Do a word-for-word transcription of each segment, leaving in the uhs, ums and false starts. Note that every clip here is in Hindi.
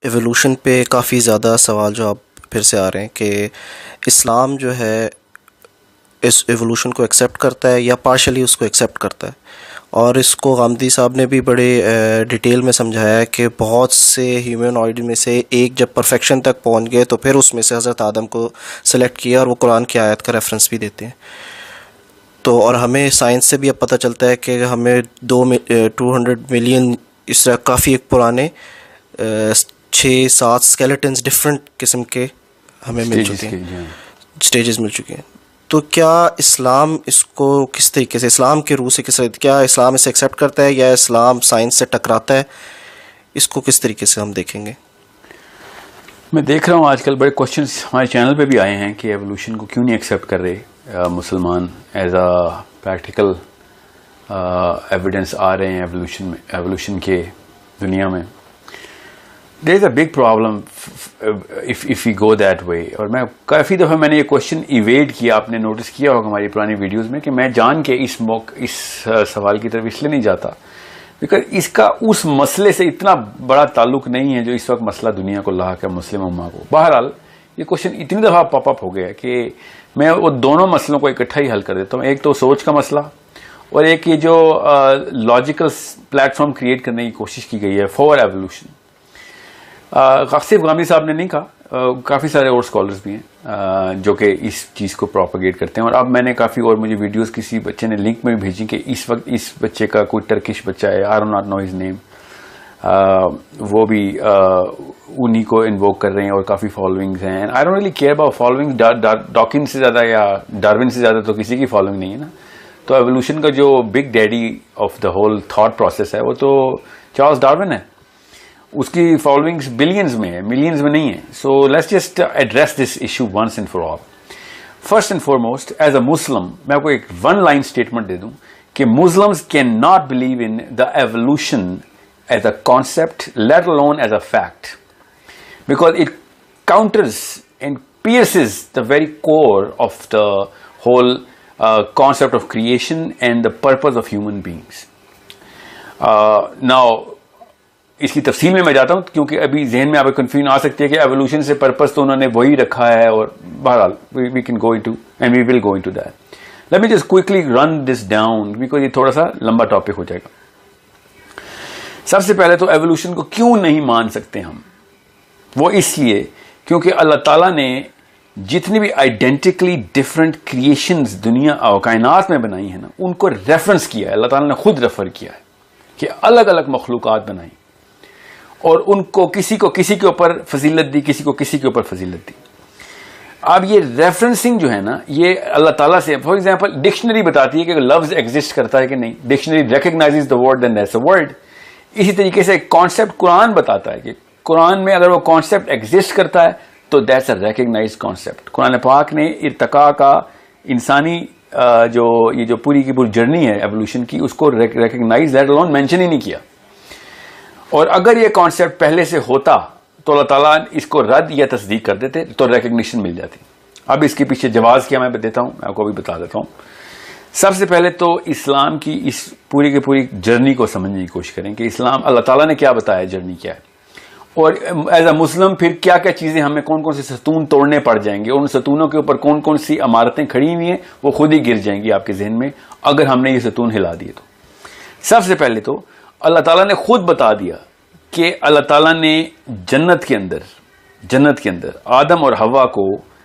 एवोल्यूशन पे काफ़ी ज़्यादा सवाल जो आप फिर से आ रहे हैं कि इस्लाम जो है इस एवोल्यूशन को एक्सेप्ट करता है या पार्शली उसको एक्सेप्ट करता है। और इसको गामदी साहब ने भी बड़े डिटेल में समझाया है कि बहुत से ह्यूमनॉइड में से एक जब परफेक्शन तक पहुंच गए तो फिर उसमें से हज़रत आदम को सिलेक्ट किया, और वो कुरान की आयत का रेफरेंस भी देते हैं। तो और हमें साइंस से भी अब पता चलता है कि हमें दो टू हंड्रेड मिलियन इस तरह काफ़ी एक पुराने छः सात स्केलेटन्स डिफरेंट किस्म के हमें मिल चुके हैं, स्टेजेस मिल चुके हैं। तो क्या इस्लाम इसको किस तरीके से, इस्लाम के रूह से किस तरीके, क्या इस्लाम इसे एक्सेप्ट करता है या इस्लाम साइंस से टकराता है? इसको किस तरीके से हम देखेंगे? मैं देख रहा हूँ आजकल बड़े क्वेश्चंस हमारे चैनल पे भी आए हैं कि एवोल्यूशन को क्यों नहीं एक्सेप्ट कर रहे मुसलमान, एज अ प्रैक्टिकल एविडेंस आ रहे हैं एवोल्यूशन में, एवोल्यूशन के दुनिया में। There is a big problem if if we go that way. और मैं काफ़ी दफ़ा मैंने ये क्वेश्चन इवेड किया, आपने नोटिस किया होगा हमारी पुरानी वीडियोस में, कि मैं जान के इस मौक इस सवाल की तरफ इसलिए नहीं जाता बिकॉज इसका उस मसले से इतना बड़ा ताल्लुक नहीं है जो इस वक्त मसला दुनिया को लाक है, मुस्लिम उम्मा को। बहरहाल ये क्वेश्चन इतनी दफ़ा पॉपअप हो गया कि मैं वो दोनों मसलों को इकट्ठा ही हल कर देता हूँ। एक तो सोच का मसला और एक ये जो लॉजिकल प्लेटफॉर्म क्रिएट करने की कोशिश की गई है फॉर एवोल्यूशन। सिर्फ गामी साहब ने नहीं कहा, काफ़ी सारे और स्कॉलर्स भी हैं uh, जो कि इस चीज़ को प्रोपेगेट करते हैं। और अब मैंने काफ़ी और मुझे वीडियोस किसी बच्चे ने लिंक में भी भेजी कि इस वक्त इस बच्चे का कोई टर्किश बच्चा है, I don't not know his name, वो भी uh, उन्हीं को इन्वोक कर रहे हैं और काफ़ी फॉलोइंग्स हैं। And I don't really care about following, Dawkins से ज़्यादा या डार्विन से ज़्यादा तो किसी की फॉलोइंग नहीं है ना। तो एवोल्यूशन का जो big daddy of the whole thought process है वो तो चार्ल्स डार्विन है, उसकी फॉलोइंग्स बिलियंस में है, मिलियंस में नहीं है। So let's just address this issue once and for all. First and foremost, as a Muslim मैं आपको एक वन लाइन स्टेटमेंट दे दूं कि Muslims can not believe in the evolution as a concept, let alone as a fact, because it counters and pierces the very core of the whole uh, concept of creation and the purpose of human beings. Uh, now इसकी तफसील में मैं जाता हूं क्योंकि अभी जहन में आपको कंफ्यूजन आ सकती है कि एवोल्यूशन से पर्पस तो उन्होंने वही रखा है, और बहरहाल we can go into and we will go into that. Let me just quickly run this down because ये थोड़ा सा लंबा टॉपिक हो जाएगा। सबसे पहले तो एवोल्यूशन को क्यों नहीं मान सकते हम, वो इसलिए क्योंकि अल्लाह ताला ने जितनी भी आइडेंटिकली डिफरेंट क्रिएशंस दुनिया और कायनात में बनाई है ना, उनको रेफरेंस किया है, अल्लाह ताला ने खुद रेफर किया है कि अलग अलग मखलूकात बनाई और उनको किसी को किसी के ऊपर फजीलत दी, किसी को किसी के ऊपर फजीलत दी। अब ये रेफरेंसिंग जो है ना, ये अल्लाह ताला से, फॉर एग्जांपल डिक्शनरी बताती है कि लफ्ज एग्जिस्ट करता है कि नहीं, dictionary recognises the word then that's a word. इसी तरीके से कॉन्सेप्ट कुरान बताता है कि कुरान में अगर वो कॉन्सेप्ट एग्जिस्ट करता है तो that's a recognise concept. Quran पाक ने इर्तिका का इंसानी जो ये जो पूरी की पूरी जर्नी है एवोल्यूशन की, उसको रिकग्नाइज लेट अलोन मेंशन ही नहीं किया। और अगर ये कॉन्सेप्ट पहले से होता तो अल्लाह ताला इसको रद्द या तस्दीक कर देते तो रिकग्निशन मिल जाती। अब इसके पीछे जवाब क्या मैं देता हूं, मैं आपको भी बता देता हूं। सबसे पहले तो इस्लाम की इस पूरी की पूरी जर्नी को समझने की कोशिश करें कि इस्लाम अल्लाह ताला ने क्या बताया, जर्नी क्या है, और एज अ मुस्लिम फिर क्या क्या चीजें हमें, कौन कौन से सतून तोड़ने पड़ जाएंगे, और उन सतूनों के ऊपर कौन कौन सी इमारतें खड़ी हुई हैं वो खुद ही गिर जाएंगी आपके जहन में अगर हमने ये सतून हिला दिए तो। सबसे पहले तो अल्लाह ताला ने खुद बता दिया कि अल्लाह ताला ने जन्नत के अंदर जन्नत के अंदर आदम और हवा को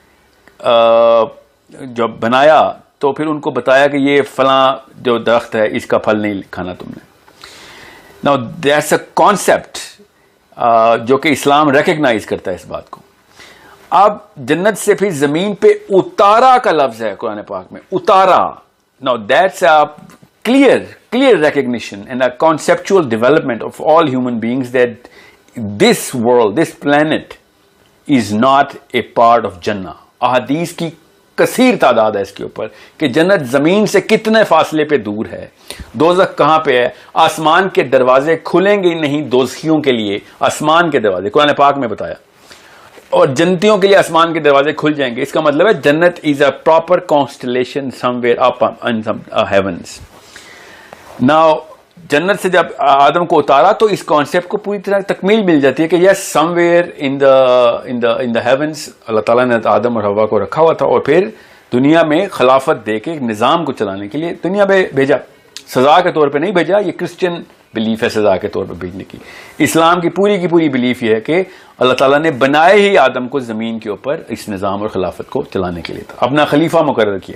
जब बनाया तो फिर उनको बताया कि ये फला जो दरख्त है इसका फल नहीं खाना तुमने। नाउ दैट्स अ कॉन्सेप्ट जो कि इस्लाम रिकग्नाइज करता है इस बात को। अब जन्नत से फिर जमीन पे उतारा का लफ्ज है कुरान पाक में, उतारा। Now that's a clear clear recognition and a conceptual development of all human beings that this world, this planet is not a part of Jannah। अहादीस की कसीर तादाद है इसके ऊपर कि जन्नत जमीन से कितने फासले पे दूर है, दोज़ख कहां पे है, आसमान के दरवाजे खुलेंगे नहीं दोज़खियों के लिए, आसमान के दरवाजे कुरान पाक में बताया, और जन्नतियों के लिए आसमान के दरवाजे खुल जाएंगे। इसका मतलब है जन्नत is a proper constellation somewhere up in some heavens. Now जन्नत से जब आदम को उतारा तो इस कॉन्सेप्ट को पूरी तरह तकमील मिल जाती है कि yes somewhere in the in the in the heavens Allah ताला ने आदम और हवा को रखा हुआ था और फिर दुनिया में खिलाफत दे के निज़ाम को चलाने के लिए दुनिया में भेजा। सजा के तौर पे नहीं भेजा, ये क्रिश्चियन बिलीफ है सजा के तौर पे भेजने की। इस्लाम की पूरी की पूरी बिलीफ ये है कि अल्लाह ताला ने बनाए ही आदम को ज़मीन के ऊपर इस निज़ाम और खिलाफत को चलाने के लिए था, अपना खलीफा मुकर्रर किया।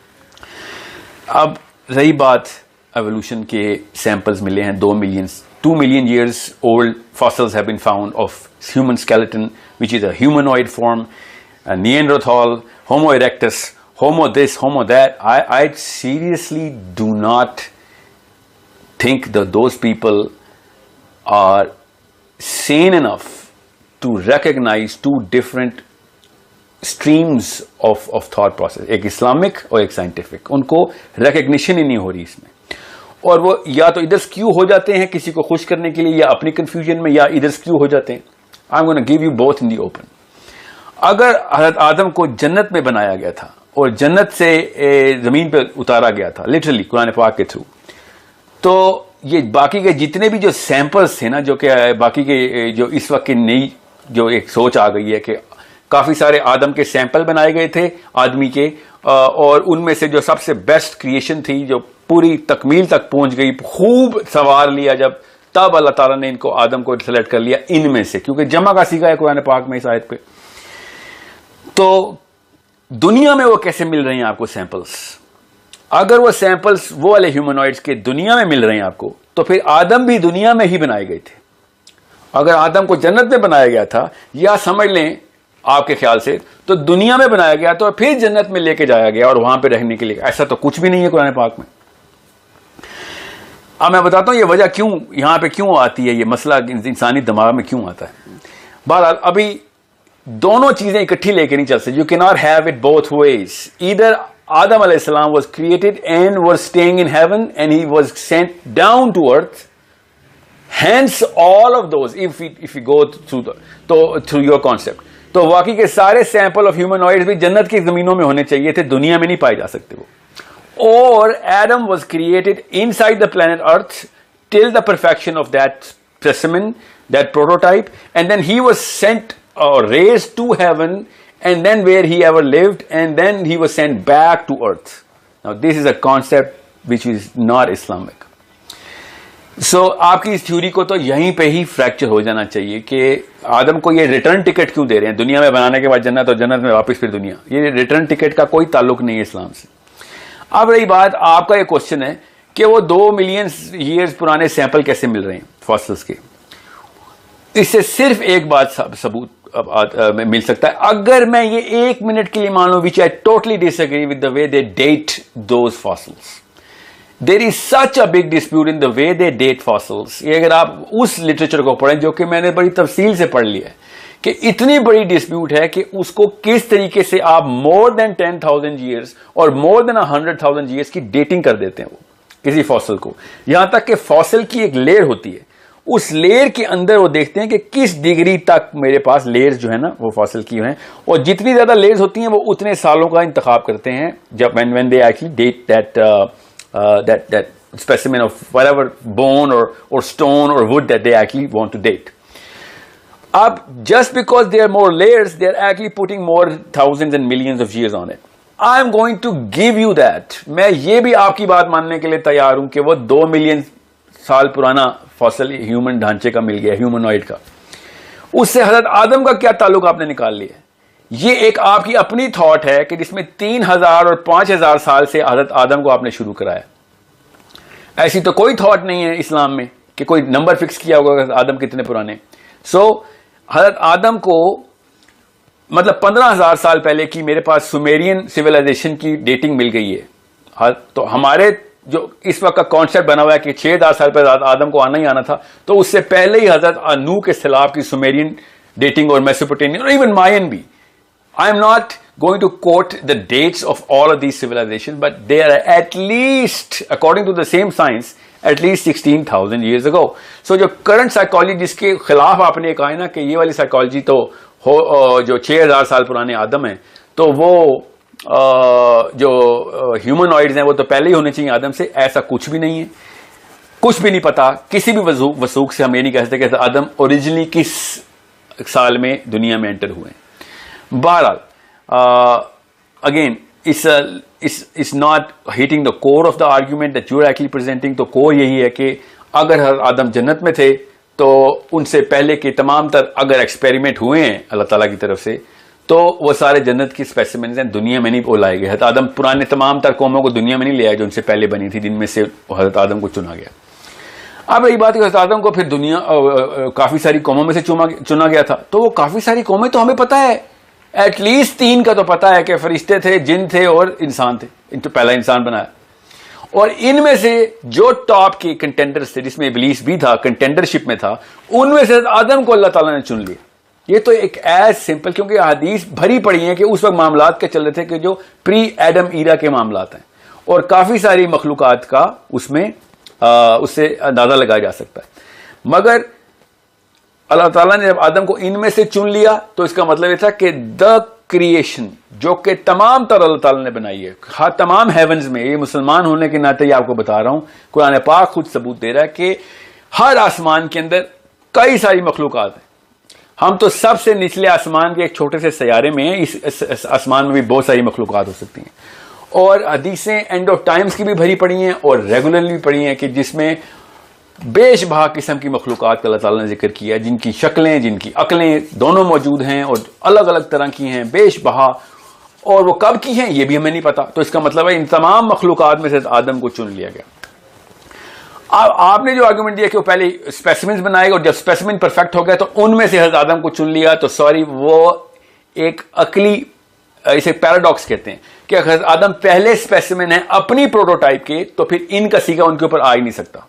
अब रही बात एवोल्यूशन के सैंपल्स मिले हैं, दो million two million years old fossils have been found of human skeleton which is a humanoid form, Neanderthal, Homo erectus, Homo this, Homo that. I I seriously do not think that those people are sane enough to recognize two different streams of of thought process, एक इस्लामिक और एक साइंटिफिक। उनको recognition ही नहीं हो रही इसमें, और वो या तो इधर स्क्यू हो जाते हैं किसी को खुश करने के लिए या अपनी कंफ्यूजन में, या इधर स्क्यू हो जाते हैं। I am gonna give you both in the open. अगर हज़रत आदम को जन्नत में बनाया गया था और जन्नत से जमीन पे उतारा गया था लिटरली कुरान पाक के थ्रू, तो ये बाकी के जितने भी जो सैंपल्स थे ना, जो कि बाकी के जो इस वक्त की नई जो एक सोच आ गई है कि काफी सारे आदम के सैंपल बनाए गए थे आदमी के, और उनमें से जो सबसे बेस्ट क्रिएशन थी जो पूरी तकमील तक पहुंच गई, खूब सवार लिया जब, तब अल्लाह ताला ने इनको आदम को सेलेक्ट कर लिया इनमें से, क्योंकि जमा का सीखा है कुरान पाक में इस आयत पे। तो दुनिया में वो कैसे मिल रहे हैं आपको सैंपल्स? अगर वो सैंपल्स वो वाले ह्यूमनॉइड्स के दुनिया में मिल रहे हैं आपको, तो फिर आदम भी दुनिया में ही बनाए गए थे। अगर आदम को जन्नत में बनाया गया था, या समझ लें आपके ख्याल से तो दुनिया में बनाया गया तो फिर जन्नत में लेके जाया गया और वहां पे रहने के लिए, ऐसा तो कुछ भी नहीं है कुरान पाक में। अब मैं बताता हूं ये वजह क्यों यहां पे क्यों आती है, ये मसला इंसानी दिमाग में क्यों आता है। बहरहाल अभी दोनों चीजें इकट्ठी लेके नहीं चल सकती, you can not have it both ways. Either Adam alayhi salam was created and was staying in heaven and he was sent down to earth. Hence all of those, if we, if we go through the, तो through your concept, तो वाकई के सारे सैंपल ऑफ ह्यूमनॉइड्स भी जन्नत की जमीनों में होने चाहिए थे, दुनिया में नहीं पाए जा सकते वो। और Adam was created inside the planet Earth till the perfection of that specimen, that prototype, and then he was sent or raised to heaven, and then where he ever lived, and then he was sent back to earth. Now this is a concept which is not Islamic. So आपकी इस थ्योरी को तो यहीं पे ही फ्रैक्चर हो जाना चाहिए कि आदम को ये रिटर्न टिकट क्यों दे रहे हैं, दुनिया में बनाने के बाद जन्नत और जन्नत में वापस फिर दुनिया, ये रिटर्न टिकट का कोई ताल्लुक नहीं है इस्लाम से। अब रही बात आपका ये क्वेश्चन है कि वो दो मिलियन ईयर्स पुराने सैंपल कैसे मिल रहे हैं फॉसिल्स के, इससे सिर्फ एक बात सबूत अब आ, आ, मिल सकता है। अगर मैं ये एक मिनट के लिए मान लो, which I totally disagree with the way they date those fossils, there is such a big dispute in the way they date fossils. ये अगर आप उस लिटरेचर को पढ़ें जो कि मैंने बड़ी तफसील से पढ़ लिया है, कि इतनी बड़ी डिस्प्यूट है कि उसको किस तरीके से आप more than ten thousand years और more than hundred thousand years की डेटिंग कर देते हैं वो किसी फॉसिल को। यहां तक कि फॉसिल की एक लेयर होती है, उस लेयर के अंदर वो देखते हैं कि किस डिग्री तक मेरे पास लेयर्स जो है ना वो फॉसिल की हैं, और जितनी ज्यादा लेयर्स होती हैं वो उतने सालों का इंतखाब करते हैं जब when when they actually date that that that specimen of whatever bone और और स्टोन और wood that they actually want to date. अब just because they are more layers, they are actually putting more thousands and millions of years on it. I am going to give you that, मैं ये भी आपकी बात मानने के लिए तैयार हूं कि वो दो मिलियन साल पुराना फॉसिल ह्यूमन ढांचे का मिल गया, ह्यूमनॉइड का, उससे हजरत आदम का क्या ताल्लुक आपने निकाल लिया। ये एक आपकी अपनी थॉट है कि जिसमें तीन हजार और पांच हजार साल से हजरत आदम को आपने शुरू कराया। ऐसी तो कोई थॉट नहीं है इस्लाम में कि कोई नंबर फिक्स किया होगा आदम कितने पुराने। सो so, हजरत आदम को मतलब पंद्रह हजार साल पहले की मेरे पास सुमेरियन सिविलाइजेशन की डेटिंग मिल गई है। तो हमारे जो इस वक्त का कॉन्सेप्ट बना हुआ है कि छह हजार साल पहले आदम को आना ही आना था, तो उससे पहले ही हजरत नूह के खिलाफ की सुमेरियन डेटिंग और मेसोपोटामियन और इवन मायन भी। I am not going to quote the dates of all of these civilisation, but they are at least according to the same science at least sixteen thousand years ago. So जो करंट साइकोलॉजी जिसके खिलाफ आपने कहा है ना कि ये वाली साइकोलॉजी तो हो, जो छह हजार साल पुराने आदम है, तो वो Uh, जो ह्यूमनॉइड्स uh, हैं वो तो पहले ही होने चाहिए आदम से, ऐसा कुछ भी नहीं है। कुछ भी नहीं पता, किसी भी वसूख से हम ये नहीं कह सकते कि आदम ओरिजिनली किस साल में दुनिया में एंटर हुए। बहरहाल again is is not hitting the core of the argument that you are actually presenting. तो कोर यही है कि अगर हर आदम जन्नत में थे तो उनसे पहले के तमाम तर अगर एक्सपेरिमेंट हुए हैं अल्लाह ताला की तरफ से तो वो सारे जन्नत की स्पेसिमेंस हैं, दुनिया में नहीं वो लाए गए। हज़रत आदम पुराने तमाम तर कौमों को दुनिया में नहीं ले आए जो उनसे पहले बनी थी, जिनमें से हज़रत आदम को चुना गया। अब रही बात है हज़रत आदम को फिर दुनिया काफी सारी कौमों में से चुना चुना गया था, तो वो काफी सारी कौमें तो हमें पता है, एटलीस्ट तीन का तो पता है कि फरिश्ते थे, जिन थे और इंसान थे, इनको पहला इंसान बनाया। और इनमें से जो टॉप के कंटेंडर्स थे, जिसमें इब्लीस भी था, कंटेंडरशिप में था, उनमें से आदम को अल्लाह ताला ने चुन लिया। ये तो एक एज सिंपल, क्योंकि हदीस भरी पड़ी है कि उस वक्त मामलात के चल रहे थे कि जो प्री एडम ईरा के मामलात हैं, और काफी सारी मखलूकात का उसमें आ, उससे अंदाजा लगाया जा सकता है। मगर अल्लाह ताला ने जब आदम को इनमें से चुन लिया तो इसका मतलब यह था कि द क्रिएशन जो कि तमाम तर अल्लाह ताला ने बनाई है, हाँ तमाम हेवंस में, ये मुसलमान होने के नाते आपको बता रहा हूं, कुरान पाक खुद सबूत दे रहा है कि हर आसमान के अंदर कई सारी मखलूकात हैं। हम तो सबसे निचले आसमान के एक छोटे से सैयारे में हैं, इस आसमान में भी बहुत सारी मखलूकात हो सकती हैं। और हदीसें एंड ऑफ टाइम्स की भी भरी पड़ी हैं और रेगुलरली भी पड़ी हैं कि जिसमें बेशबहा किस्म की मखलूकात का अल्लाह ताला ने जिक्र किया है, जिनकी शक्लें, जिनकी अकलें दोनों मौजूद हैं और अलग अलग तरह की हैं, बेशबहा। और वो कब की हैं ये भी हमें नहीं पता। तो इसका मतलब है इन तमाम मखलूकात में से आदम को चुन लिया गया। अब आपने जो आर्गुमेंट दिया कि वो पहले स्पेसिमेंस बनाएगा और जब स्पेसिमेन परफेक्ट हो गया तो उनमें से हज़रत आदम को चुन लिया, तो सॉरी, वो एक अकली, इसे पैराडॉक्स कहते हैं कि अगर आदम पहले स्पेसिमेन है अपनी प्रोटोटाइप के, तो फिर इनका सीगा उनके ऊपर आ ही नहीं सकता,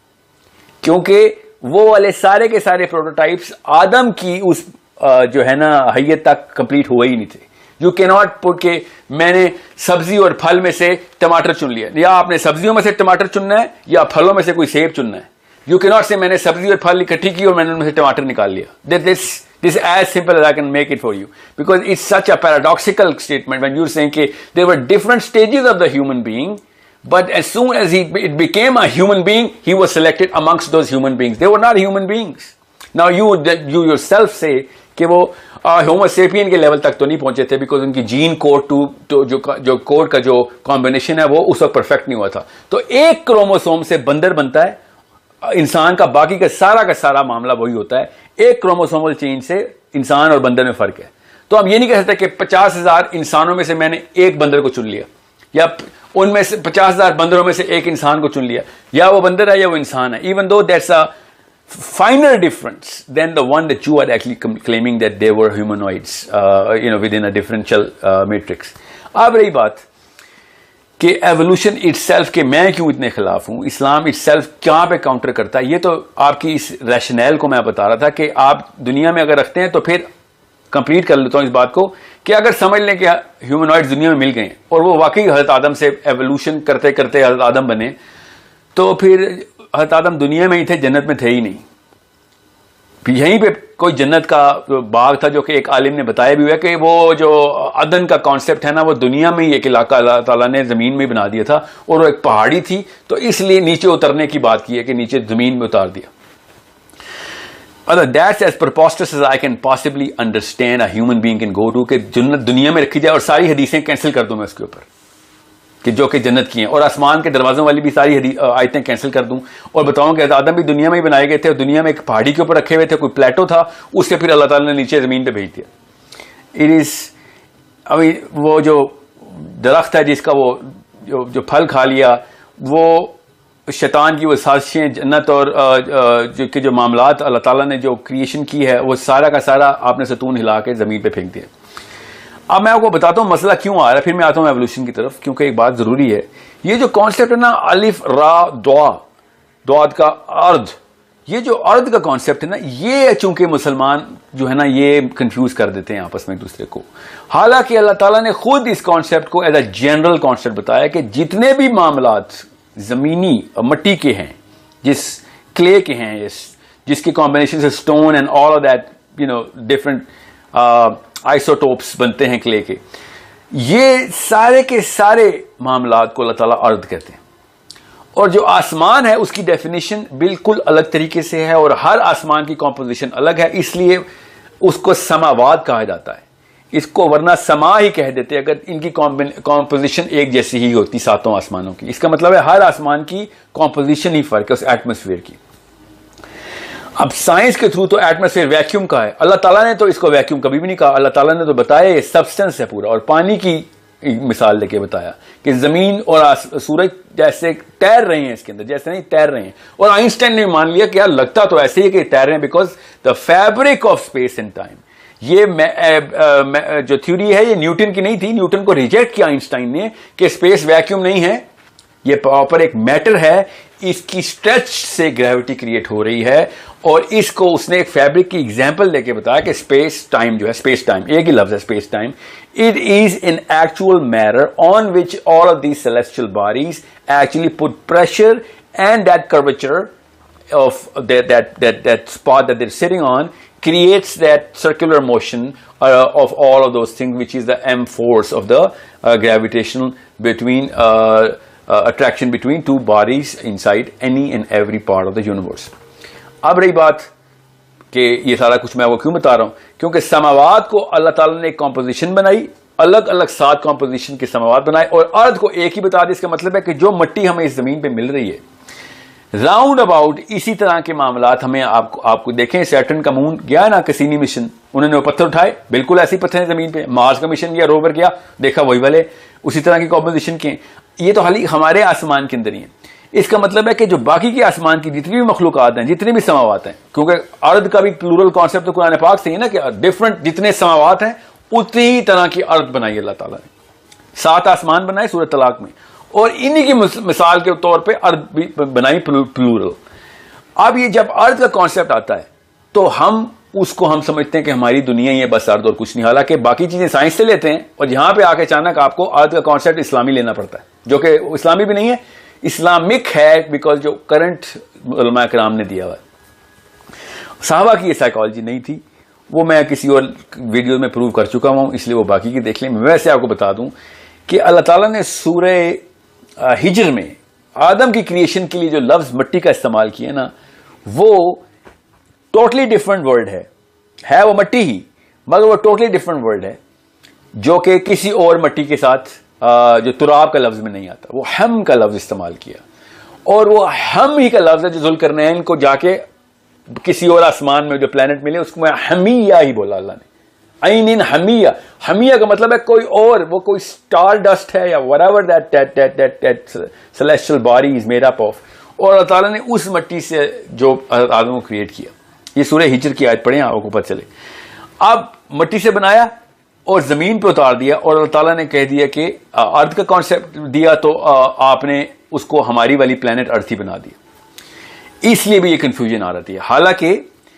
क्योंकि वो वाले सारे के सारे प्रोटोटाइप्स आदम की उस जो है ना हैयत तक कंप्लीट हुए ही नहीं थे। यू कैन नॉट पुट के मैंने सब्जी और फल में से टमाटर चुन लिया, या आपने सब्जियों में से टमाटर चुनना है या फलों में से कोई सेब चुनना है। यू कैन नॉट से मैंने सब्जी और फल इकट्ठी की और मैंने उनमें से टमाटर निकाल लिया। This This is as simple as I can make it for you, because it's such a paradoxical statement when you're saying that there were different stages of the human being, but as soon as he it became a human being, he was selected amongst those human beings. They were not human beings. Now you you yourself say कि वो होमो सेपियन के लेवल तक तो नहीं पहुंचे थे, बिकॉज उनकी जीन कोड टू तो जो जो कोड का जो कॉम्बिनेशन है वो उस वक्त परफेक्ट नहीं हुआ था। तो एक क्रोमोसोम से बंदर बनता है इंसान का, बाकी का सारा का सारा मामला वही होता है। एक क्रोमोसोमल चेंज से इंसान और बंदर में फर्क है। तो हम ये नहीं कह सकते कि पचास हजार इंसानों में से मैंने एक बंदर को चुन लिया, या उनमें से पचास हजार बंदरों में से एक इंसान को चुन लिया, या वो बंदर है या वो इंसान है। Even though that's a finer difference than the one that you are actually claiming that they were humanoids you know within a differential matrix. अब रही बात कि एवोल्यूशन इटसेल्फ के मैं क्यों इतने खिलाफ हूं, इस्लाम इटसेल्फ क्या पे काउंटर करता है, ये तो आपकी इस रैशनैल को मैं बता रहा था कि आप दुनिया में अगर रखते हैं तो फिर कंप्लीट कर लेता हूं इस बात को कि अगर समझ लें कि ह्यूमनॉइड्स दुनिया में मिल गए और वो वाकई हज़रत आदम से एवोल्यूशन करते करते हज़रत आदम बने, तो फिर हज़रत आदम दुनिया में ही थे, जन्नत में थे ही नहीं। यहीं पे कोई जन्नत का बाग था जो कि एक आलिम ने बताया भी हुआ कि वो जो अदन का कॉन्सेप्ट है ना, वो दुनिया में ही एक इलाका अल्लाह ताला ने जमीन में बना दिया था, और वो एक पहाड़ी थी, तो इसलिए नीचे उतरने की बात की है कि नीचे जमीन में उतार दिया। That's as preposterous as I can possibly understand a human being can go to, कि जन्नत दुनिया में रखी जाए और सारी हदीसें कैंसिल कर दूं मैं उसके ऊपर कि जो कि जन्नत की हैं, और आसमान के दरवाजों वाली भी सारी आयतें कैंसिल कर दूं और बताऊं कि आदम भी दुनिया में ही बनाए गए थे, और दुनिया में एक पहाड़ी के ऊपर रखे हुए थे, कोई प्लेटो था, उससे फिर अल्लाह ताला ने नीचे जमीन पे भेज दिया। इट इज अभी वो जो दरख्त है जिसका वो जो, जो फल खा लिया, वो शैतान की वो साजिशें, जन्नत और जो के जो मामलात अल्लाह ताला ने जो क्रिएशन की है, वो सारा का सारा आपने सतून हिला के जमीन पे फेंक दिया। अब मैं आपको बताता हूं मसला क्यों आ रहा है, फिर मैं आता हूं एवोल्यूशन की तरफ, क्योंकि एक बात जरूरी है। ये जो कॉन्सेप्ट है ना, अलिफ रा दुआ, दुआद का अर्द, ये जो अर्द का कॉन्सेप्ट है ना, ये चूंकि मुसलमान जो है ना ये कंफ्यूज कर देते हैं आपस में एक दूसरे को। हालांकि अल्लाह ताला ने खुद इस कॉन्सेप्ट को एज अ जनरल कॉन्सेप्ट बताया कि जितने भी मामलात जमीनी मट्टी के हैं, जिस क्ले के हैं, जिस जिसके कॉम्बिनेशन से stone and all of that you know different isotopes बनते हैं क्ले के, ये सारे के सारे मामलात को अल्लाह ताला अर्द कहते हैं। और जो आसमान है उसकी डेफिनेशन बिल्कुल अलग तरीके से है और हर आसमान की कॉम्पोजिशन अलग है, इसलिए उसको समावाद कहा जाता है। इसको वरना समा ही कह देते अगर इनकी कॉम्पोजिशन एक जैसी ही होती सातों आसमानों की। इसका मतलब है हर आसमान की कॉम्पोजिशन ही फर्क है उस एटमॉस्फेयर की। अब साइंस के थ्रू तो एटमॉस्फेयर वैक्यूम का है, अल्लाह ताला ने तो इसको वैक्यूम कभी भी नहीं कहा। अल्लाह ताला ने तो बताया ये सब्सटेंस है पूरा, और पानी की मिसाल लेके बताया कि जमीन और सूरज जैसे तैर रहे हैं इसके अंदर, जैसे नहीं तैर रहे हैं। और आइंस्टाइन ने मान लिया कि यार लगता तो ऐसे ही कि तैर रहे हैं, because the fabric of space and time. ये मैं, आ, मैं, जो थ्योरी है ये न्यूटन की नहीं थी, न्यूटन को रिजेक्ट किया आइंस्टाइन ने कि स्पेस वैक्यूम नहीं है, ये प्रॉपर एक मैटर है, इसकी स्ट्रेच से ग्रेविटी क्रिएट हो रही है। और इसको उसने एक फैब्रिक की एग्जांपल लेके बताया कि स्पेस टाइम जो है, स्पेस टाइम एक ही लफ्ज है space time, it is in actual matter on which all of these celestial bodies actually put pressure and that curvature of that that that that spot that they're sitting on creates that circular motion uh, of all of those things, which is the m force of the uh, gravitational between uh, uh, attraction between two bodies inside any and every part of the universe. अब रही बात कि ये सारा कुछ मैं वो क्यों बता रहा हूं, क्योंकि समावाद को अल्लाह ताला ने एक कॉम्पोजिशन बनाई, अलग अलग सात कॉम्पोजिशन के समावाद बनाए, और अर्थ को एक ही बता दी। इसका मतलब है कि जो मिट्टी हमें इस जमीन पे मिल रही है राउंड अबाउट इसी तरह के मामलात हमें आपको आपको देखें। सैटर्न का मून गया ना कैसीनी मिशन, उन्होंने वो पत्थर उठाए, बिल्कुल ऐसी पत्थर है जमीन पे। मार्स का मिशन गया, रोवर गया, देखा वही वाले उसी तरह की कॉम्पोजिशन के। ये तो हाल ही हमारे आसमान के अंदर ही है। इसका मतलब है कि जो बाकी के आसमान की जितनी भी मखलूकात हैं, जितने भी समावात हैं, क्योंकि अर्थ का भी प्लूरल कॉन्सेप्ट तो कुरान पाक से ही ना कि डिफरेंट जितने समावात हैं उतनी ही तरह की अर्थ बनाई अल्लाह ताला ने। सात आसमान बनाए सूरह तलाक में, और इन्हीं की मिसाल के तौर पे अर्थ भी बनाई प्लूरल। अब ये जब अर्थ का कॉन्सेप्ट आता है तो हम उसको हम समझते हैं कि हमारी दुनिया ही है बस अर्थ और कुछ नहीं, हालांकि बाकी चीजें साइंस से लेते हैं, और यहां पे आके अचानक आपको अर्थ का कॉन्सेप्ट इस्लामी लेना पड़ता है, जो कि इस्लामी भी नहीं है, इस्लामिक है, बिकॉज जो करंट उलमा कराम ने दिया हुआ। साहबा की ये साइकोलॉजी नहीं थी, वो मैं किसी और वीडियो में प्रूव कर चुका हूं, इसलिए वो बाकी की देख लें। मैं वैसे आपको बता दूं कि अल्लाह ताला ने सूरह हिजर में आदम की क्रिएशन के लिए जो लफ्ज मिट्टी का इस्तेमाल किया ना, वो टोटली डिफरेंट वर्ड है है वो मिट्टी ही, मगर वो टोटली डिफरेंट वर्ड है जो कि किसी और मिट्टी के साथ जो तुराब का लफ्ज में नहीं आता। वो हम का लफ्ज इस्तेमाल किया, और वो हम ही का लफ्ज है जो जुल्करनैन को जाके किसी और आसमान में जो प्लेनेट मिले उसको मैं हमिया ही बोला अल्लाह ने। आइन हमिया, हमिया का मतलब है कोई और, वो कोई स्टार डस्ट है या whatever that that that that that celestial body is made up of. और अल्लाह ताला ने उस मिट्टी से जो आदम को क्रिएट किया, ये सूरह हिजर की आयत पढ़े आपको पता चले। अब मिट्टी से बनाया और जमीन पे उतार दिया, और अल्लाह ताला ने कह दिया कि अर्थ का कॉन्सेप्ट दिया तो आपने उसको हमारी वाली प्लेनेट अर्थ ही बना दिया। इसलिए भी ये कंफ्यूजन आ रही है। हालांकि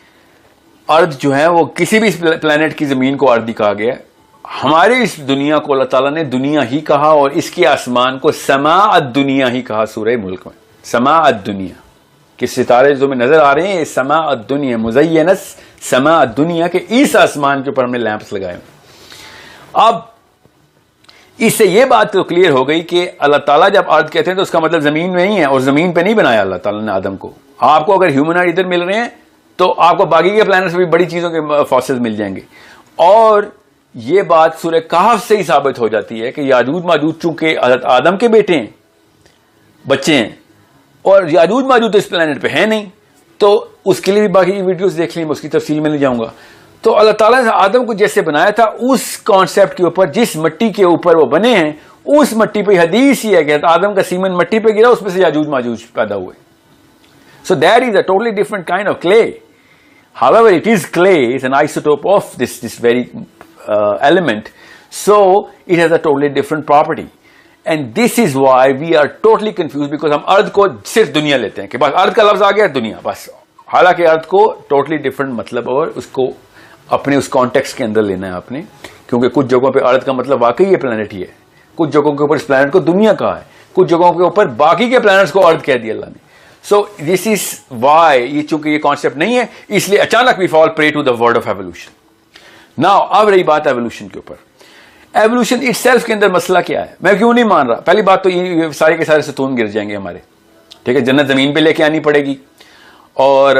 अर्थ जो है वो किसी भी प्लेनेट की जमीन को अर्थ ही कहा गया, हमारे इस दुनिया को अल्लाह ताला ने दुनिया ही कहा, और इसके आसमान को समाअत दुनिया ही कहा सूरह मुल्क में। समाअत दुनिया कि सितारे जो में नजर आ रहे हैं, समाअत दुनिया मुज़य्यनस समाअत दुनिया के इस आसमान के ऊपर हमने लैंप्स लगाए। अब इससे यह बात तो क्लियर हो गई कि अल्लाह ताला जब अर्थ कहते हैं तो उसका मतलब जमीन में ही है, और जमीन पे नहीं बनाया अल्लाह ताला ने आदम को। आपको अगर ह्यूमनॉइड इधर मिल रहे हैं तो आपको बाकी के प्लैनेट्स में भी बड़ी चीजों के फॉसिल्स मिल जाएंगे। और यह बात सूरह कहफ से ही साबित हो जाती है कि याजूज माजूज चूंकि आदम के बेटे हैं, बच्चे हैं, और याजूज माजूज तो इस प्लेनेट पे है नहीं, तो उसके लिए भी बाकी की वीडियोस देख लें, उसकी तफसील में नहीं जाऊंगा। तो अल्लाह ताला ने आदम को जैसे बनाया था उस कॉन्सेप्ट के ऊपर, जिस मिट्टी के ऊपर वो बने हैं उस मिट्टी पे हदीस ही है कि आदम का सीमन मिट्टी पे गिरा, उसमें से याजूज माजूज पैदा हुए। So that is a totally different kind of clay. However, it is clay, it's an isotope of this, this very uh, element, so it has a totally different property. And this is why we are totally confused, because हम अर्थ को सिर्फ दुनिया लेते हैं कि बस अर्थ का लफ्ज आ गया दुनिया बस, हालांकि अर्थ को totally different मतलब, और उसको अपने उस कॉन्टेक्स्ट के अंदर लेना है आपने, क्योंकि कुछ जगहों पे अर्थ का मतलब वाकई ये प्लेनेट ही है, कुछ जगहों के ऊपर इस प्लेनेट को दुनिया कहा है, कुछ जगहों के ऊपर बाकी के प्लैनेट्स को अर्थ कह दिया अल्लाह ने। सो दिस इज वाई, ये चूंकि ये कॉन्सेप्ट नहीं है इसलिए अचानक we fall prey to the word of evolution. Now अब रही बात एवोल्यूशन के ऊपर। एवोल्यूशन इटसेल्फ के अंदर मसला क्या है, मैं क्यों नहीं मान रहा? पहली बात तो ये सारे के सारे सतून गिर जाएंगे हमारे, ठीक है, जन्नत जमीन पे लेके आनी पड़ेगी, और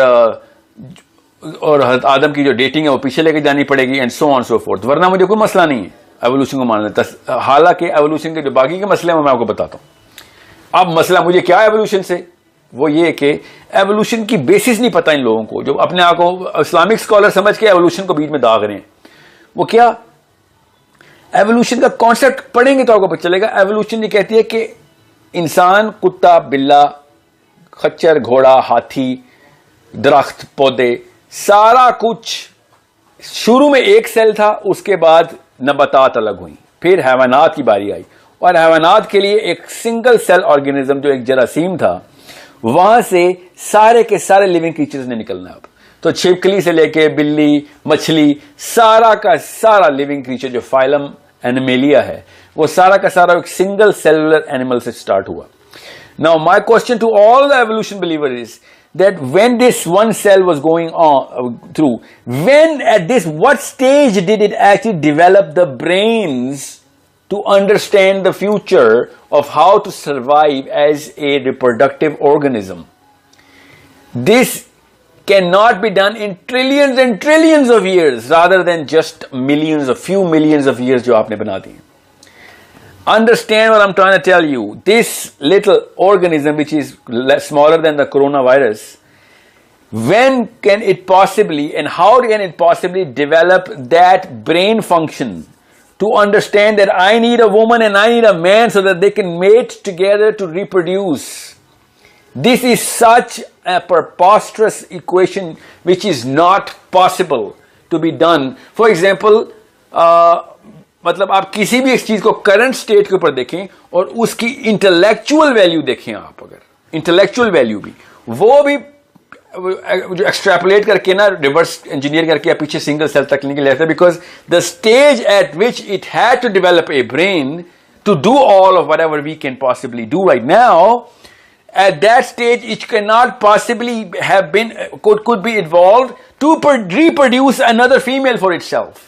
और हज़रत आदम की जो डेटिंग है वो पीछे लेके जानी पड़ेगी, and so on so forth, वरना मुझे कोई मसला नहीं है एवोल्यूशन को मानना। हालांकि एवोल्यूशन के जो बाकी के मसले हैं मैं आपको बताता हूं। अब मसला मुझे क्या है एवोल्यूशन से, वो ये कि एवोल्यूशन की बेसिस नहीं पता इन लोगों को, जो अपने आप को इस्लामिक स्कॉलर समझ के एवोल्यूशन को बीच में दाग रहे हैं। वो क्या, एवोल्यूशन का कॉन्सेप्ट पढ़ेंगे तो आपको पता चलेगा। एवोल्यूशन ये कहती है कि इंसान, कुत्ता, बिल्ला, खच्चर, घोड़ा, हाथी, दरख्त, पौधे, सारा कुछ शुरू में एक सेल था, उसके बाद नबातात अलग हुई, फिर हैवानात की बारी आई, और हैवानात के लिए एक सिंगल सेल ऑर्गेनिज्म जो एक जरासीम था, वहां से सारे के सारे लिविंग क्रीचर्स ने निकलना। अब तो छिपकली से लेके बिल्ली, मछली, सारा का सारा लिविंग क्रीचर जो फाइलम एनिमेलिया है, वो सारा का सारा एक सिंगल सेलुलर एनिमल से स्टार्ट हुआ। Now my question to all the evolution believer is that when this one cell was going on uh, through, when at this, what stage did it actually develop the brains to understand the future of how to survive as a reproductive organism? This cannot be done in trillions and trillions of years rather than just millions, a few millions of years जो आपने बना दिए। Understand what I'm trying to tell you. This little organism, which is smaller than the coronavirus, when can it possibly and how can it possibly develop that brain function to understand that I need a woman and I need a man so that they can mate together to reproduce? This is such a preposterous equation which is not possible to be done. For example, uh, मतलब आप किसी भी एक चीज को करंट स्टेट के ऊपर देखें और उसकी इंटेलेक्चुअल वैल्यू देखें, आप अगर इंटेलेक्चुअल वैल्यू भी वो भी जो एक्सट्रैपुलेट करके ना रिवर्स इंजीनियर करके पीछे सिंगल सेल तक निकल जाता है, because the stage at which it had to develop a brain to do all of whatever we can possibly do right now, at that stage it cannot possibly have been could could be evolved to reproduce another female for itself.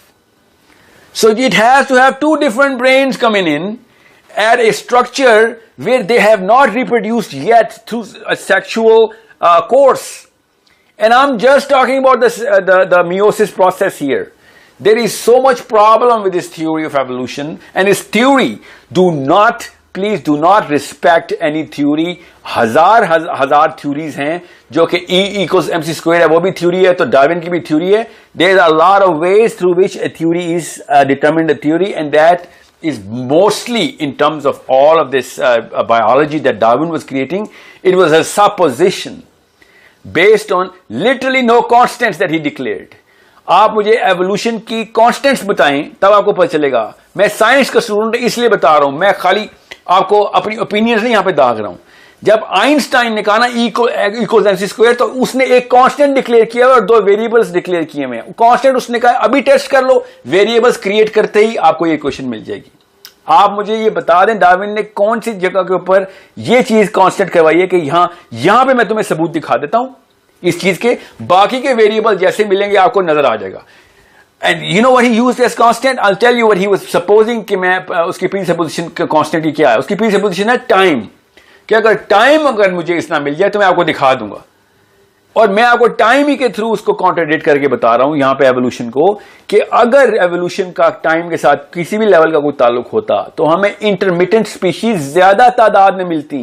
So it has to have two different brains coming in at a structure where they have not reproduced yet through a sexual uh, course. And I'm just talking about this, uh, the, the meiosis process here. There is so much problem with this theory of evolution, and this theory, do not, please do not respect any theory. हजार हज, हजार थ्योरीज हैं जो कि E equals mc square है, वो भी थ्योरी है, तो डार्विन की भी थ्योरी है. There are a lot of ways through which a theory is uh, determined a theory, and that is mostly in terms of all of this uh, biology that Darwin was creating. It was a supposition based on literally no constants that he declared. आप मुझे एवोल्यूशन की कांस्टेंट्स बताएं तब आपको पता चलेगा. मैं साइंस का स्टूडेंट इसलिए बता रहा हूं, मैं खाली आपको अपनी ओपिनियंस नहीं यहां पे दाग रहा हूं. जब आइंस्टाइन ने कहा ना इक्वल्स एमसी स्क्वायर, तो उसने एक कांस्टेंट डिक्लेयर किया और दो वेरिएबल्स डिक्लेयर किए हुए हैं. कांस्टेंट उसने कहा अभी टेस्ट कर लो, वेरिएबल्स क्रिएट करते ही आपको ये क्वेश्चन मिल जाएगी. आप मुझे ये बता दें डार्विन ने कौन सी जगह के ऊपर ये चीज कांस्टेंट करवाई है कि यहां यहां पे मैं तुम्हें सबूत दिखा देता हूं इस चीज के, बाकी के वेरिएबल जैसे मिलेंगे आपको नजर आ जाएगा. And you know what he used as constant? I'll tell you what he was supposing कि मैं उसकी प्रीसपोजिशन का कांस्टेंट ही क्या है. उसकी प्रीसपोजिशन है टाइम, कि अगर टाइम अगर मुझे इतना मिल जाए तो मैं आपको दिखा दूंगा. और मैं आपको टाइम ही के थ्रू उसको कॉन्ट्राडिक्ट करके बता रहा हूं यहां पे एवोल्यूशन को, कि अगर एवोल्यूशन का टाइम के साथ किसी भी लेवल का कोई ताल्लुक होता तो हमें इंटरमिटेंट स्पीशीज ज्यादा तादाद में मिलती.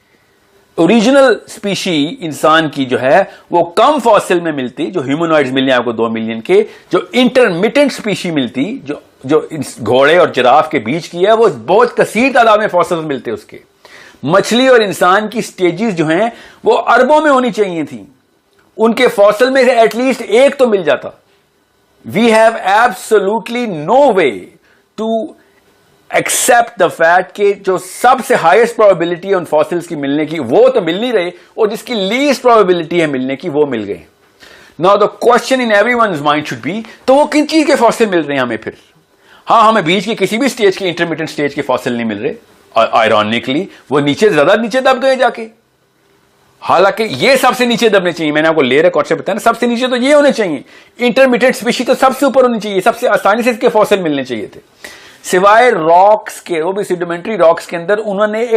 ओरिजिनल स्पीशी इंसान की जो है वो कम फॉसिल में मिलती, जो ह्यूमनॉइड्स मिलने आपको दो मिलियन के. जो इंटरमिटेंट स्पीशी मिलती, जो जो घोड़े और जिराफ के बीच की है, वो बहुत कसीर तादाद में फॉसिल मिलते उसके. मछली और इंसान की स्टेजेस जो हैं वो अरबों में होनी चाहिए थी, उनके फॉसिल में से एटलीस्ट एक तो मिल जाता. We have absolutely no way to accept the fact कि जो सबसे हाईएस्ट प्रोबेबिलिटी है उन फॉसिल्स की मिलने की वो तो मिल नहीं रहे, और जिसकी लीस्ट प्रोबेबिलिटी है मिलने की वो मिल गए. Now the question in everyone's mind should be, तो वो किन चीज के फॉसिल मिल रहे हैं हमें फिर? हाँ, हमें बीच के किसी भी स्टेज के इंटरमीडिएट स्टेज के फॉसिल नहीं मिल रहे. आयरॉनिकली वो नीचे ज्यादा नीचे दब गए जाके. हालांकि ये सबसे नीचे दबने चाहिए, मैंने आपको लेयर कॉन्सेप्ट बताया ना, सबसे नीचे तो ये होने चाहिए. इंटरमीडिएट स्पीशी तो सबसे ऊपर होनी चाहिए, सबसे आसानी से इसके फॉसिल मिलने चाहिए थे. सिवाय रॉक्स के, वो भी सेडिमेंट्री रॉक्स के अंदर उन्होंने एक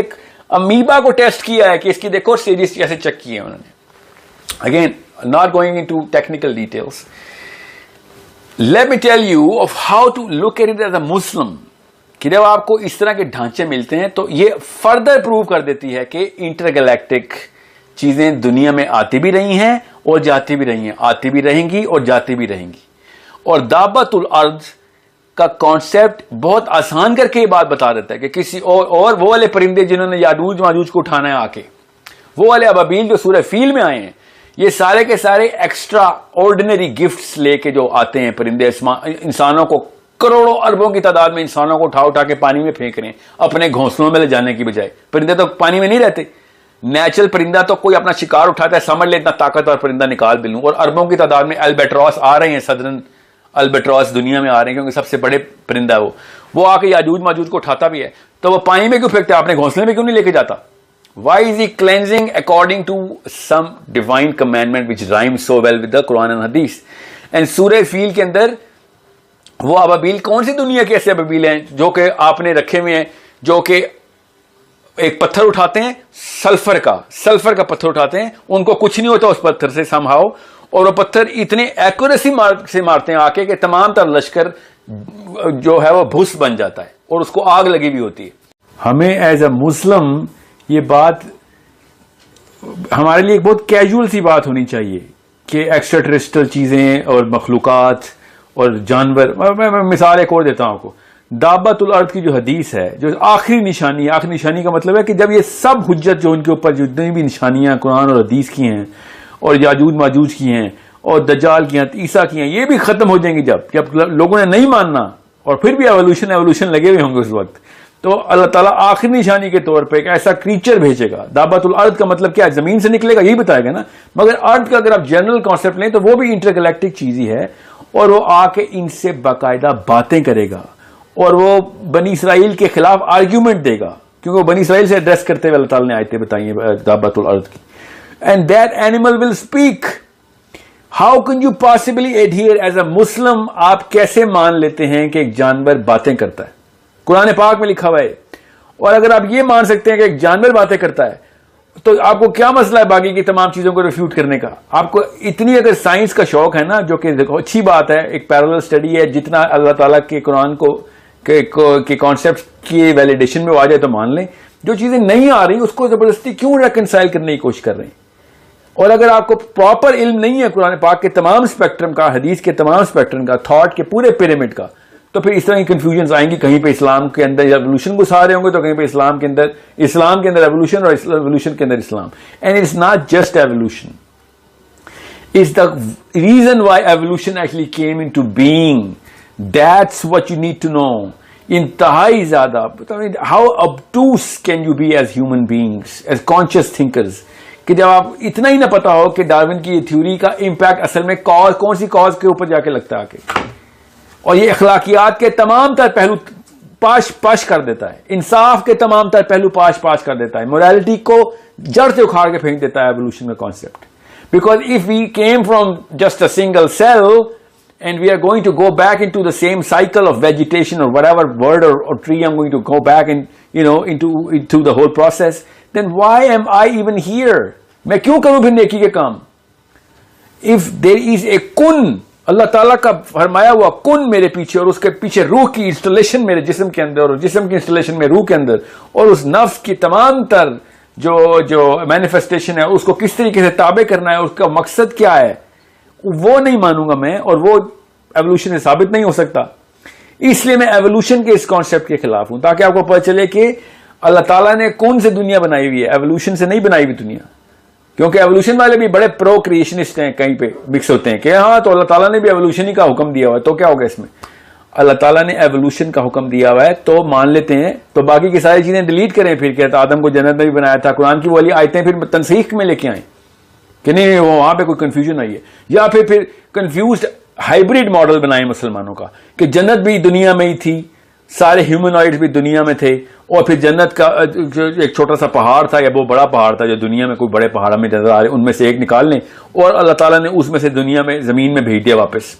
अमीबा को टेस्ट किया है कि इसकी देखो स्टेजेस कैसे चेक किए उन्होंने। Again not going into technical details, let me tell you of how to look at it as a Muslim, कि जब आपको इस तरह के ढांचे मिलते हैं तो ये फर्दर प्रूव कर देती है कि इंटरगैलेक्टिक चीजें दुनिया में आती भी रही हैं और जाती भी रही हैं, आती भी रहेंगी और जाती भी रहेंगी। और दाबतुल अर्द का कॉन्सेप्ट बहुत आसान करके ये बात बता देता है कि किसी और और वो वाले परिंदे जिन्होंने याजूज माजूज को उठाना है आके, वो वाले अबाबील जो सूरह फील में आए हैं, ये सारे के सारे एक्स्ट्रा ऑर्डिनरी गिफ्ट्स लेके जो आते हैं परिंदे, इंसानों को करोड़ों अरबों की तादाद में इंसानों को उठा उठा के पानी में फेंक रहे हैं अपने घोंसलों में ले जाने की बजाय। परिंदे तो पानी में नहीं रहते, नेचुरल परिंदा तो कोई अपना शिकार उठाता है, समझ ले इतना ताकतवर परिंदा निकाल भी लूं, और अरबों की तादाद में अल्बेट्रॉस आ रहे हैं, सदरन अल्बेट्रॉस दुनिया में आ रहे हैं क्योंकि सबसे बड़े परिंदा है वो वो आके याजूज माजूज को उठाता भी है। तो वो पानी में क्यों फेंकता है, अपने घोंसले में क्यों नहीं लेके जाता? Why is he cleansing according to some divine commandment which rhymes so well with the Quran and Hadith? And सूरह फील के अंदर वो अबाबील कौन सी दुनिया के ऐसे अबाबील हैं जो कि आपने रखे हुए हैं, जो कि एक पत्थर उठाते हैं सल्फर का सल्फर का पत्थर उठाते हैं, उनको कुछ नहीं होता उस पत्थर से समहाउ, और वो पत्थर इतने एक्यूरेसी मार से मारते हैं आके कि तमाम तर लश्कर जो है वो भूस बन जाता है और उसको आग लगी हुई होती है। हमें एज अ मुस्लिम ये बात हमारे लिए एक बहुत कैजुअल सी बात होनी चाहिए कि एक्स्ट्रा टेरेस्ट्रियल चीजें और मखलूकात और जानवर, मैं मिसाल एक और देता हूं आपको, दाबतुल अर्द की जो हदीस है, जो आखिरी निशानी है, आखिरी निशानी का मतलब है कि जब ये सब हुज्जत जो उनके ऊपर जितनी भी निशानियां कुरान और हदीस की हैं और याजूज माजूज की हैं और दज्जाल की हैं, ईसा की हैं, ये भी खत्म हो जाएंगी जब जब लोगों ने नहीं मानना और फिर भी एवोल्यूशन एवोल्यूशन लगे हुए होंगे उस वक्त, तो अल्लाह ताला आखिरी निशानी के तौर पे एक ऐसा क्रीचर भेजेगा। दाबतुल अर्द का मतलब क्या है, जमीन से निकलेगा, यही बताएगा ना, मगर अर्द का अगर आप जनरल कॉन्सेप्ट लें तो वो भी इंटरगैलेक्टिक चीज ही है, और वो आके इनसे बाकायदा बातें करेगा और वो बनी इसराइल के खिलाफ आर्ग्यूमेंट देगा, क्योंकि वो बनी इसराइल से एड्रेस करते हुए अल्लाह ताला ने आयतें बताई हैं दाबतुल अर्द की। And that animal will speak. How can you possibly adhere as a Muslim, आप कैसे मान लेते हैं कि एक जानवर बातें करता है? कुरान पाक में लिखा हुआ है, और अगर आप ये मान सकते हैं कि एक जानवर बातें करता है तो आपको क्या मसला है बाकी की तमाम चीजों को रिफ्यूट करने का? आपको इतनी अगर साइंस का शौक है ना, जो कि देखो अच्छी बात है, एक पैरेलल स्टडी है, जितना अल्लाह ताला के कुरान को के कॉन्सेप्ट की वैलिडेशन में आ जाए तो मान लें, जो चीजें नहीं आ रही उसको जबरदस्ती क्यों रेकनसाइल करने की कोशिश कर रहे हैं? और अगर आपको प्रॉपर इल्म नहीं है कुरान पाक के तमाम स्पेक्ट्रम का, हदीस के तमाम स्पेक्ट्रम का, थॉट के पूरे पिरामिड का, तो फिर इस तरह की कंफ्यूजन आएंगी। कहीं पे इस्लाम के अंदर एवोल्यूशन घुसा रहे होंगे तो कहीं पे इस्लाम के अंदर इस्लाम के अंदर एवोल्यूशन और एवोल्यूशन के अंदर Islam. And it's not just evolution, it's the reason why evolution actually came into being. That's what you need to know. इंतहाई ज्यादा how obtuse can you be as human beings, as conscious thinkers, कि जब आप इतना ही ना पता हो कि डार्विन की थ्योरी का इंपैक्ट असल में कॉज कौन सी कॉज के ऊपर जाके लगता है आके, और ये अखलाकियात के तमाम तर पहलू पाश पाश कर देता है, इंसाफ के तमाम तर पहलू पाश पाश कर देता है, मोरालिटी को जड़ से उखाड़ के फेंक देता है एवोल्यूशन का concept. Because if we came from just a single cell and we are going to go back into the same cycle of vegetation or whatever word or, or tree I'm going to go back and you know into into the whole process, then why am I even here? मैं क्यों करूं फिर नेकी के काम? If there is a kun, अल्लाह ताला का फरमाया हुआ कुन मेरे पीछे, और उसके पीछे रूह की इंस्टॉलेशन मेरे जिस्म के अंदर, और जिस्म की इंस्टॉलेशन में रूह के अंदर, और उस नफ्स की तमाम तर जो जो मैनिफेस्टेशन है उसको किस तरीके से ताबे करना है, उसका मकसद क्या है, वो नहीं मानूंगा मैं, और वो एवोल्यूशन से साबित नहीं हो सकता। इसलिए मैं एवोल्यूशन के इस कॉन्सेप्ट के खिलाफ हूं, ताकि आपको पता चले कि अल्लाह ताला ने कौन सी दुनिया बनाई हुई है, एवोल्यूशन से नहीं बनाई हुई दुनिया। क्योंकि एवोल्यूशन वाले भी बड़े प्रो क्रिएशनिस्ट हैं, कहीं पे मिक्स होते हैं कि हाँ तो अल्लाह ताला ने भी एवोल्यूशन ही का हुक्म दिया हुआ है, तो क्या होगा इसमें? अल्लाह ताला ने एवोल्यूशन का हुक्म दिया हुआ है तो मान लेते हैं, तो बाकी की सारी चीजें डिलीट करें फिर, कहता आदम को जन्नत में भी बनाया था, कुरान की वाली आयतें फिर तनसीख में लेके आए कि नहीं वो वहां पे कोई कंफ्यूजन आई है, या फिर फिर कंफ्यूज्ड हाइब्रिड मॉडल बनाए मुसलमानों का कि जन्नत भी दुनिया में ही थी, सारे ह्यूमनॉइड्स भी दुनिया में थे, और फिर जन्नत का एक छोटा सा पहाड़ था या वो बड़ा पहाड़ था जो दुनिया में कोई बड़े पहाड़ में नजर आ रहे, उनमें से एक निकाल लें और अल्लाह ताला ने उसमें से दुनिया में जमीन में भेज दिया वापस,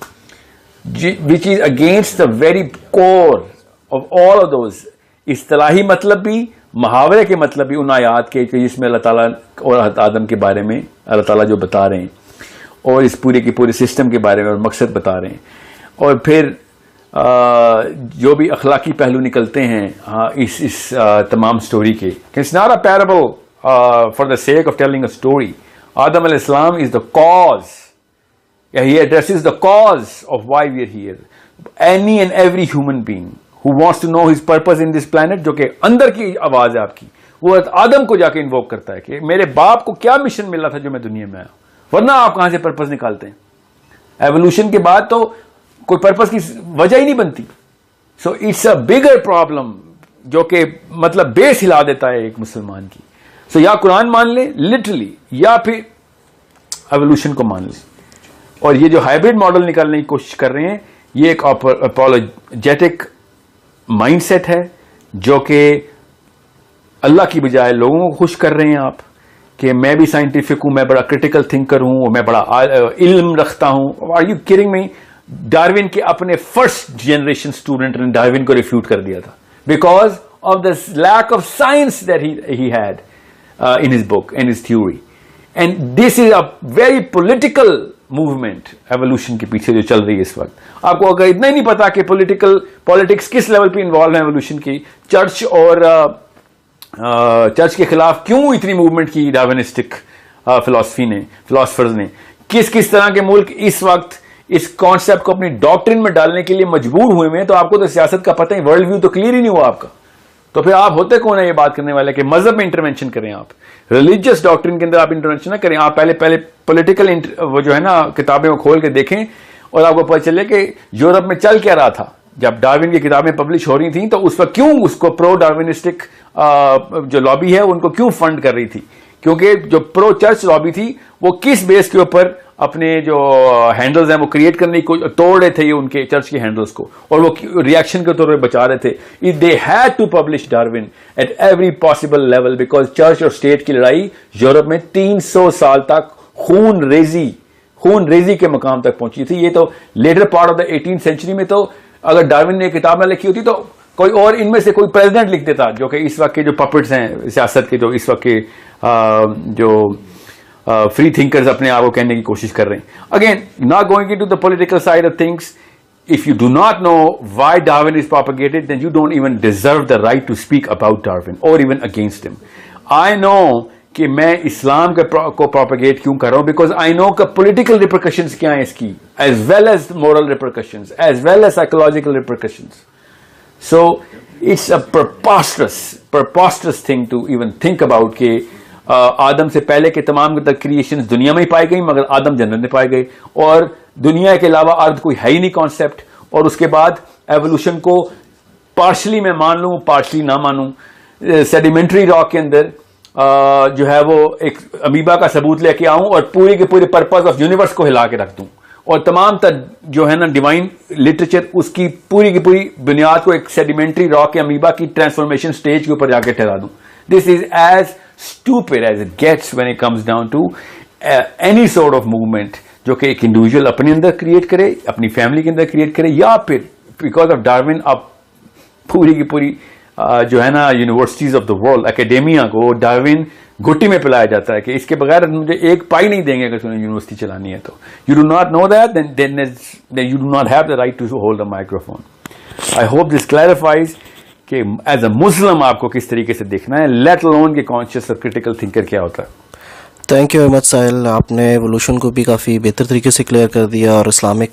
which is against the very core of all of those. इस्तिलाही मतलब भी मुहावरे के मतलब भी उन आयात के कि जिसमें अल्लाह ताला और हज़रत आदम के बारे में अल्लाह ताला जो बता रहे हैं और इस पूरे के पूरे सिस्टम के बारे में और मकसद बता रहे हैं, और फिर आ, जो भी अखलाकी पहलू निकलते हैं हाँ इस इस आ, तमाम स्टोरी के। It's not a parable for the sake of telling a story. आदम अलैहिस्सलाम is the cause, he addresses the cause of why we are here. Any and every human being who wants to know his purpose in this planet, जो कि अंदर की आवाज है आपकी, वो आदम को जाके इन्वोक करता है कि मेरे बाप को क्या मिशन मिला था जो मैं दुनिया में आया, वरना आप कहां से पर्पस निकालते हैं? एवोल्यूशन के बाद तो कोई पर्पस की वजह ही नहीं बनती। सो इट्स अ बिगर प्रॉब्लम जो कि मतलब बेस हिला देता है एक मुसलमान की। सो so, या कुरान मान ले लिटरली या फिर एवोल्यूशन को मान ले। और ये जो हाइब्रिड मॉडल निकालने की कोशिश कर रहे हैं ये एक अपोलोजेटिक माइंडसेट है जो कि अल्लाह की बजाय लोगों को खुश कर रहे हैं आप कि मैं भी साइंटिफिक हूं, मैं बड़ा क्रिटिकल थिंकर हूं और मैं बड़ा इल्म रखता हूं। Are you kidding me? Darwin के अपने फर्स्ट जनरेशन स्टूडेंट ने डार्विन को रिफ्यूट कर दिया था because of the lack of science that he had in his book in his theory. And this is a very political movement evolution के पीछे जो चल रही है इस वक्त। आपको अगर इतना ही नहीं पता कि पॉलिटिकल पॉलिटिक्स किस लेवल पे इन्वॉल्व है एवोल्यूशन की, चर्च और चर्च के खिलाफ क्यों इतनी मूवमेंट की डार्विनिस्टिक फिलॉसफी ने फिलॉसफर्स ने, किस किस तरह के मुल्क इस वक्त इस कॉन्सेप्ट को अपनी डॉक्ट्रिन में डालने के लिए मजबूर हुए हैं। तो आपको तो सियासत का पता ही, वर्ल्ड व्यू तो क्लियर ही नहीं हुआ आपका। तो फिर आप होते कौन है ये बात करने वाले कि मजहब में इंटरवेंशन करें, आप रिलीजियस डॉक्ट्रिन के अंदर आप इंटरवेंशन ना करें। आप पहले पहले पॉलिटिकल वो जो है ना किताबें वो खोल के देखें और आपको पता चले कि यूरोप में चल क्या रहा था जब डार्विन की किताबें पब्लिश हो रही थी। तो उस वक्त क्यों उसको प्रो डार्विनिस्टिक जो लॉबी है उनको क्यों फंड कर रही थी, क्योंकि जो प्रो चर्च लॉबी थी वो किस बेस के ऊपर अपने जो हैंडल्स हैं वो क्रिएट करने को तोड़ रहे थे ये उनके चर्च के हैंडल्स को, और वो रिएक्शन के तौर पर बचा रहे थे। They had to publish Darwin at every possible level because church और स्टेट की लड़ाई यूरोप में तीन सौ साल तक खून रेजी खून रेजी के मकाम तक पहुंची थी। ये तो later part of the eighteen century में तो अगर डार्विन ने किताब ना लिखी होती तो कोई और इनमें से कोई प्रेसिडेंट लिख देता, जो कि इस वक्त के जो पपेट्स हैं सियासत के, जो इस वक्त के जो फ्री थिंकर्स अपने आप को कहने की कोशिश कर रहे हैं। Again not going into the political side of things, if you do not know why Darwin is propagated then you don't even deserve the right to speak about Darwin और even against him. I know कि मैं इस्लाम को प्रोपेगेट क्यों कर रहा हूं बिकॉज आई नो का पॉलिटिकल रिपरकशंस क्या है इसकी, as well as moral repercussions, as well as psychological repercussions. So it's a preposterous preposterous thing to even think about के आदम से पहले के तमाम क्रिएशंस दुनिया में ही पाई गई मगर आदम जन्नत में पाए गए और दुनिया के अलावा अर्थ कोई है ही नहीं कॉन्सेप्ट। और उसके बाद एवोल्यूशन को पार्शली मैं मान लूं पार्शली ना मानूं, सेडिमेंट्री रॉक के अंदर Uh, जो है वो एक अमीबा का सबूत लेके आऊं और पूरे के पूरे पर्पस ऑफ यूनिवर्स को हिला के रख दूं और तमाम तर जो है ना डिवाइन लिटरेचर उसकी पूरी की पूरी बुनियाद को एक सेडिमेंट्री रॉक के अमीबा की ट्रांसफॉर्मेशन स्टेज के ऊपर जाके ठहरा दूं। This is as stupid as it gets when it comes down to any sort of movement जो कि एक इंडिविजुअल अपने अंदर क्रिएट करे, अपनी फैमिली के अंदर क्रिएट करे, या फिर बिकॉज ऑफ डार्विन आप पूरी की पूरी Uh, जो है ना universities of the world academia को डार्विन घुट्टी में पिलाया जाता है कि इसके बगैर मुझे एक पाई नहीं देंगे अगर तुम्हें यूनिवर्सिटी चलानी है तो। You do not know that then then you do not have the right to hold the microphone. I hope this clarifies कि एज अ मुस्लिम आपको किस तरीके से देखना है, लेट अलोन के कॉन्शियस और क्रिटिकल थिंकर क्या होता है। Thank you very much Sahil, आपने एवोल्यूशन को भी काफ़ी बेहतर तरीके से क्लियर कर दिया और इस्लामिक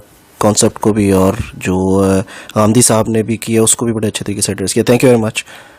कॉन्सेप्ट को भी, और जो गांधी साहब ने भी किया उसको भी बड़े अच्छे तरीके से एड्रेस किया। Thank you very much.